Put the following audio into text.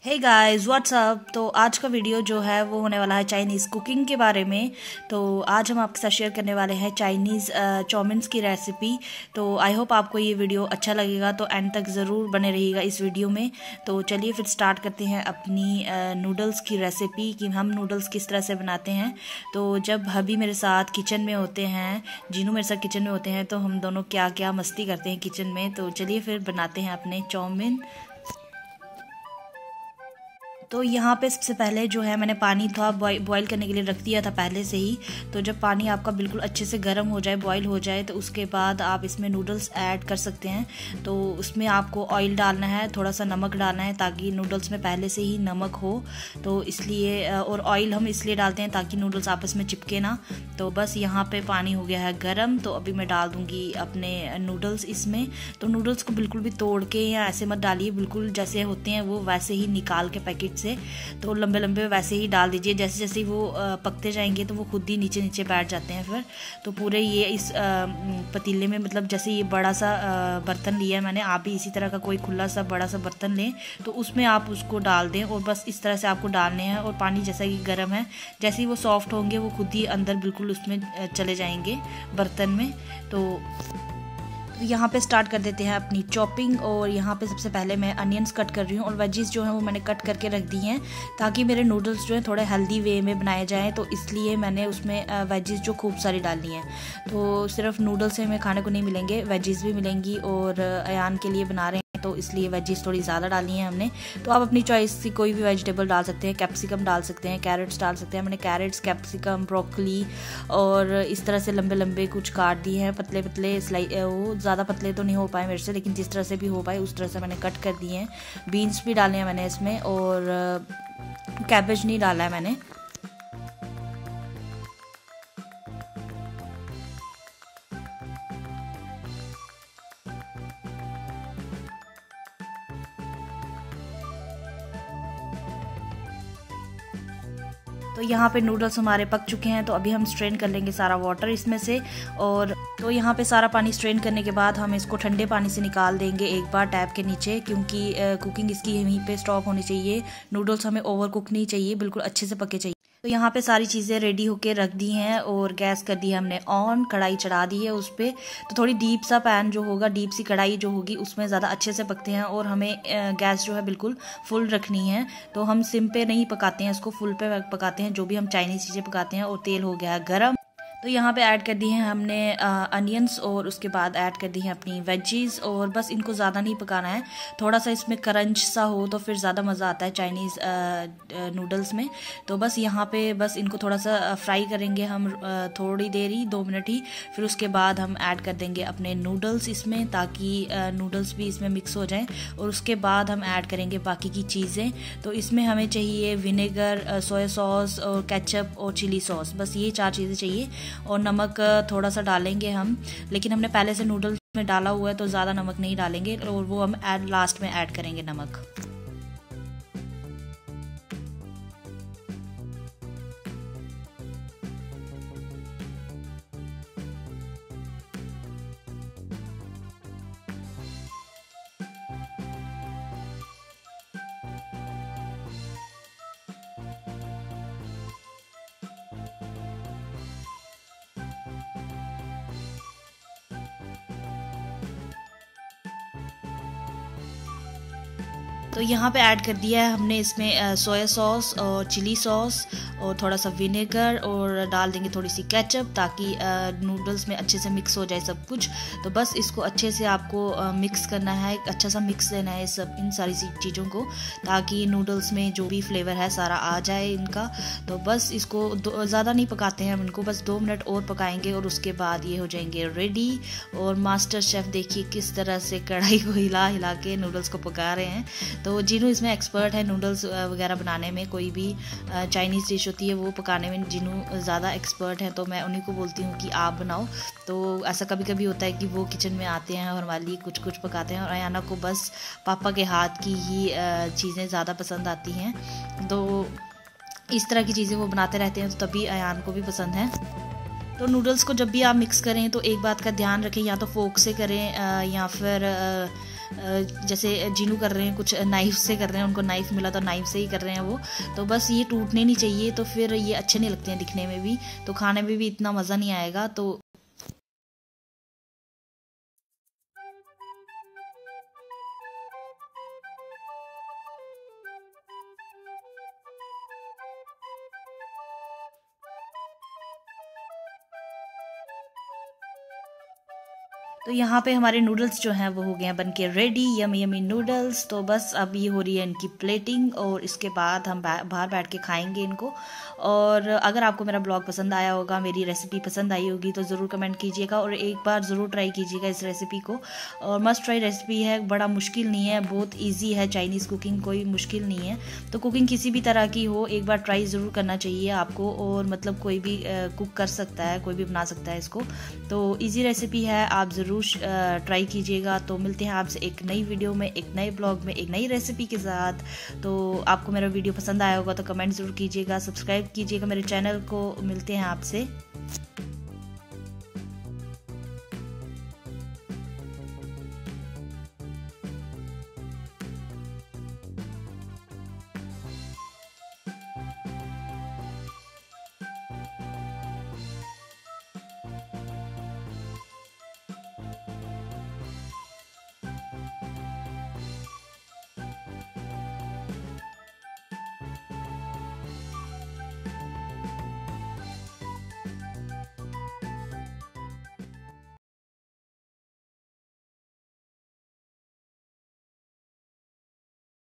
Hey guys what's up. तो आज का वीडियो जो है वो होने वाला है चाइनीज़ कुकिंग के बारे में। तो आज हम आपके साथ शेयर करने वाले हैं चाइनीज़ चाउमीन्स की रेसिपी। तो आई होप आपको ये वीडियो अच्छा लगेगा, तो एंड तक ज़रूर बने रहिएगा इस वीडियो में। तो चलिए फिर स्टार्ट करते हैं अपनी नूडल्स की रेसिपी कि हम नूडल्स किस तरह से बनाते हैं। तो जब हबी मेरे साथ किचन में होते हैं, जीनू मेरे साथ किचन में होते हैं, तो हम दोनों क्या क्या मस्ती करते हैं किचन में। तो चलिए फिर बनाते हैं अपने चाउमीन। तो यहाँ पे सबसे पहले जो है मैंने पानी था बॉईल करने के लिए रख दिया था पहले से ही। तो जब पानी आपका बिल्कुल अच्छे से गर्म हो जाए, बॉईल हो जाए, तो उसके बाद आप इसमें नूडल्स ऐड कर सकते हैं। तो उसमें आपको ऑयल डालना है, थोड़ा सा नमक डालना है ताकि नूडल्स में पहले से ही नमक हो। तो इसलिए और ऑयल हम इसलिए डालते हैं ताकि नूडल्स आपस में चिपके ना। तो बस यहाँ पे पानी हो गया है गरम। तो अभी मैं डाल दूँगी अपने नूडल्स इसमें। तो नूडल्स को बिल्कुल भी तोड़ के या ऐसे मत डालिए, बिल्कुल जैसे होते हैं वो वैसे ही निकाल के पैकेट से। तो लंबे लंबे वैसे ही डाल दीजिए। जैसे जैसे वो पकते जाएंगे तो वो खुद ही नीचे नीचे बैठ जाते हैं फिर। तो पूरे ये इस पतीले में, मतलब जैसे ये बड़ा सा बर्तन लिया है मैंने, आप भी इसी तरह का कोई खुला सा बड़ा सा बर्तन लें, तो उसमें आप उसको डाल दें। और बस इस तरह से आपको डालने हैं। और पानी जैसा कि गर्म है, जैसे ही वो सॉफ्ट होंगे वो खुद ही अंदर बिल्कुल उसमें चले जाएंगे बर्तन में। तो यहाँ पे स्टार्ट कर देते हैं अपनी चॉपिंग। और यहाँ पे सबसे पहले मैं अनियंस कट कर रही हूँ और वेजीज जो हैं वो मैंने कट करके रख दी हैं ताकि मेरे नूडल्स जो हैं थोड़े हेल्दी वे में बनाए जाएं। तो इसलिए मैंने उसमें वेजीज जो खूब सारी डालनी हैं। तो सिर्फ नूडल्स से हमें खाने को नहीं मिलेंगे, वेजीज भी मिलेंगी। और अयान के लिए बना रहे हैं तो इसलिए वेजीज थोड़ी ज़्यादा डालनी है हमने। तो आप अपनी चॉइस की कोई भी वेजिटेबल डाल सकते हैं, कैप्सिकम डाल सकते हैं, कैरेट्स डाल सकते हैं। मैंने कैरेट्स, कैप्सिकम, ब्रोकली और इस तरह से लंबे लंबे कुछ काट दिए हैं, पतले पतले वो ज़्यादा पतले तो नहीं हो पाए मेरे से, लेकिन जिस तरह से भी हो पाए उस तरह से मैंने कट कर दिए हैं। बीन्स भी डाले हैं मैंने इसमें, और कैबेज नहीं डाला है मैंने। तो यहाँ पे नूडल्स हमारे पक चुके हैं। तो अभी हम स्ट्रेन कर लेंगे सारा वाटर इसमें से। और तो यहाँ पे सारा पानी स्ट्रेन करने के बाद हम इसको ठंडे पानी से निकाल देंगे एक बार टैप के नीचे, क्योंकि कुकिंग इसकी यहीं पे स्टॉप होनी चाहिए। नूडल्स हमें ओवर कुक नहीं चाहिए, बिल्कुल अच्छे से पके चाहिए। तो यहाँ पे सारी चीज़ें रेडी होके रख दी हैं और गैस कर दी है हमने ऑन, कढ़ाई चढ़ा दी है उस पर। तो थोड़ी डीप सा पैन जो होगा, डीप सी कढ़ाई जो होगी, उसमें ज़्यादा अच्छे से पकते हैं। और हमें गैस जो है बिल्कुल फुल रखनी है। तो हम सिम पे नहीं पकाते हैं इसको, फुल पे पकाते हैं जो भी हम चाइनीज़ चीज़ें पकाते हैं। और तेल हो गया है गर्म। तो यहाँ पे ऐड कर दी हैं हमने अनियंस, और उसके बाद ऐड कर दी हैं अपनी वेजीज। और बस इनको ज़्यादा नहीं पकाना है, थोड़ा सा इसमें क्रंच सा हो तो फिर ज़्यादा मज़ा आता है चाइनीज़ नूडल्स में। तो बस यहाँ पे बस इनको थोड़ा सा फ्राई करेंगे हम, थोड़ी देर ही, 2 मिनट ही। फिर उसके बाद हम ऐड कर देंगे अपने नूडल्स इसमें ताकि नूडल्स भी इसमें मिक्स हो जाएँ। और उसके बाद हम ऐड करेंगे बाकी की चीज़ें। तो इसमें हमें चाहिए विनेगर, सोया सॉस और केचप और चिली सॉस, बस ये 4 चीज़ें चाहिए। और नमक थोड़ा सा डालेंगे हम, लेकिन हमने पहले से नूडल्स में डाला हुआ है तो ज़्यादा नमक नहीं डालेंगे, और वो हम लास्ट में ऐड करेंगे नमक। तो यहाँ पे ऐड कर दिया है हमने इसमें सोया सॉस और चिली सॉस और थोड़ा सा विनेगर, और डाल देंगे थोड़ी सी केचप ताकि नूडल्स में अच्छे से मिक्स हो जाए सब कुछ। तो बस इसको अच्छे से आपको मिक्स करना है, अच्छा सा मिक्स देना है इन सारी चीज़ों को, ताकि नूडल्स में जो भी फ्लेवर है सारा आ जाए इनका। तो बस इसको ज़्यादा नहीं पकाते हैं हम इनको, बस 2 मिनट और पकाएंगे और उसके बाद ये हो जाएंगे रेडी। और मास्टर शेफ़ देखिए किस तरह से कढ़ाई को हिला हिला के नूडल्स को पका रहे हैं। तो जीनू इसमें एक्सपर्ट है, नूडल्स वगैरह बनाने में, कोई भी चाइनीज़ डिश होती है वो पकाने में जीनू ज़्यादा एक्सपर्ट है। तो मैं उन्हीं को बोलती हूँ कि आप बनाओ। तो ऐसा कभी कभी होता है कि वो किचन में आते हैं और हमारे लिए कुछ कुछ पकाते हैं, और अयाना को बस पापा के हाथ की ही चीज़ें ज़्यादा पसंद आती हैं। तो इस तरह की चीज़ें वो बनाते रहते हैं, तो तभी अयान को भी पसंद है। तो नूडल्स को जब भी आप मिक्स करें तो एक बात का ध्यान रखें, या तो फोक से करें या फिर जैसे जीनू कर रहे हैं, कुछ नाइफ से कर रहे हैं, उनको नाइफ मिला तो नाइफ से ही कर रहे हैं वो। तो बस ये टूटने नहीं चाहिए, तो फिर ये अच्छे नहीं लगते हैं दिखने में भी, तो खाने में भी इतना मज़ा नहीं आएगा। तो यहाँ पे हमारे नूडल्स जो हैं वो हो गए हैं बन के रेडी, यमी यमी नूडल्स। तो बस अब ये हो रही है इनकी प्लेटिंग, और इसके बाद हम बाहर बैठ के खाएंगे इनको। और अगर आपको मेरा ब्लॉग पसंद आया होगा, मेरी रेसिपी पसंद आई होगी, तो ज़रूर कमेंट कीजिएगा और एक बार ज़रूर ट्राई कीजिएगा इस रेसिपी को। और मस्ट ट्राई रेसिपी है, बड़ा मुश्किल नहीं है, बहुत ईजी है चाइनीज़ कुकिंग, कोई मुश्किल नहीं है। तो कुकिंग किसी भी तरह की हो, एक बार ट्राई ज़रूर करना चाहिए आपको। और मतलब कोई भी कुक कर सकता है, कोई भी बना सकता है इसको। तो ईजी रेसिपी है, आप ज़रूर ट्राई कीजिएगा। तो मिलते हैं आपसे एक नई वीडियो में, एक नए ब्लॉग में, एक नई रेसिपी के साथ। तो आपको मेरा वीडियो पसंद आया होगा तो कमेंट ज़रूर कीजिएगा, सब्सक्राइब कीजिएगा मेरे चैनल को। मिलते हैं आपसे।